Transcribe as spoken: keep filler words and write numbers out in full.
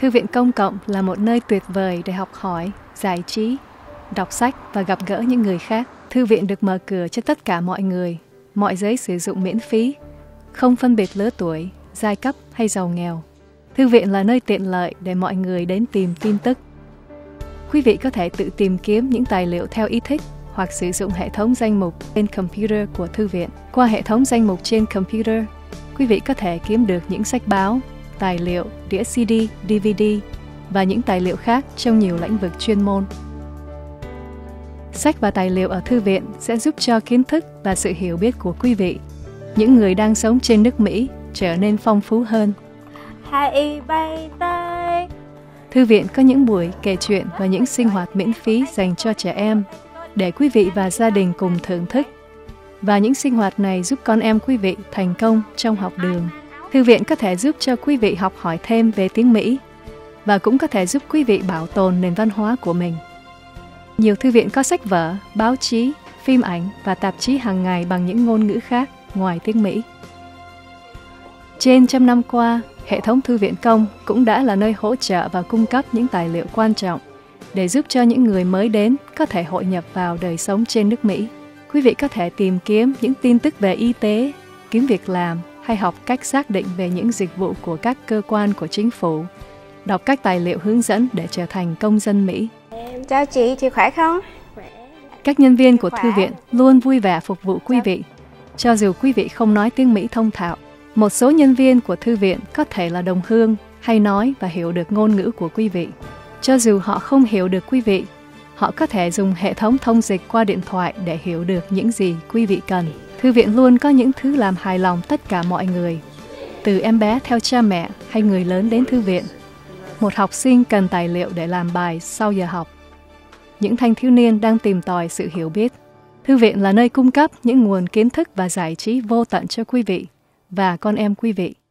Thư viện công cộng là một nơi tuyệt vời để học hỏi, giải trí, đọc sách và gặp gỡ những người khác. Thư viện được mở cửa cho tất cả mọi người, mọi giới sử dụng miễn phí, không phân biệt lứa tuổi, giai cấp hay giàu nghèo. Thư viện là nơi tiện lợi để mọi người đến tìm tin tức. Quý vị có thể tự tìm kiếm những tài liệu theo ý thích hoặc sử dụng hệ thống danh mục trên computer của thư viện. Qua hệ thống danh mục trên computer, quý vị có thể kiếm được những sách báo, tài liệu, đĩa xê đê, đê vê đê và những tài liệu khác trong nhiều lĩnh vực chuyên môn. Sách và tài liệu ở thư viện sẽ giúp cho kiến thức và sự hiểu biết của quý vị, những người đang sống trên nước Mỹ, trở nên phong phú hơn. Hãy bay tới. Thư viện có những buổi kể chuyện và những sinh hoạt miễn phí dành cho trẻ em để quý vị và gia đình cùng thưởng thức. Và những sinh hoạt này giúp con em quý vị thành công trong học đường. Thư viện có thể giúp cho quý vị học hỏi thêm về tiếng Mỹ và cũng có thể giúp quý vị bảo tồn nền văn hóa của mình. Nhiều thư viện có sách vở, báo chí, phim ảnh và tạp chí hàng ngày bằng những ngôn ngữ khác ngoài tiếng Mỹ. Trên trăm năm qua, hệ thống thư viện công cũng đã là nơi hỗ trợ và cung cấp những tài liệu quan trọng để giúp cho những người mới đến có thể hội nhập vào đời sống trên nước Mỹ. Quý vị có thể tìm kiếm những tin tức về y tế, kiếm việc làm hay học cách xác định về những dịch vụ của các cơ quan của chính phủ, đọc các tài liệu hướng dẫn để trở thành công dân Mỹ. Chào chị, chị khỏe không? Các nhân viên của thư viện luôn vui vẻ phục vụ quý vị, cho dù quý vị không nói tiếng Mỹ thông thạo. Một số nhân viên của thư viện có thể là đồng hương hay nói và hiểu được ngôn ngữ của quý vị. Cho dù họ không hiểu được quý vị, họ có thể dùng hệ thống thông dịch qua điện thoại để hiểu được những gì quý vị cần. Thư viện luôn có những thứ làm hài lòng tất cả mọi người, từ em bé theo cha mẹ hay người lớn đến thư viện. Một học sinh cần tài liệu để làm bài sau giờ học. Những thanh thiếu niên đang tìm tòi sự hiểu biết. Thư viện là nơi cung cấp những nguồn kiến thức và giải trí vô tận cho quý vị và con em quý vị.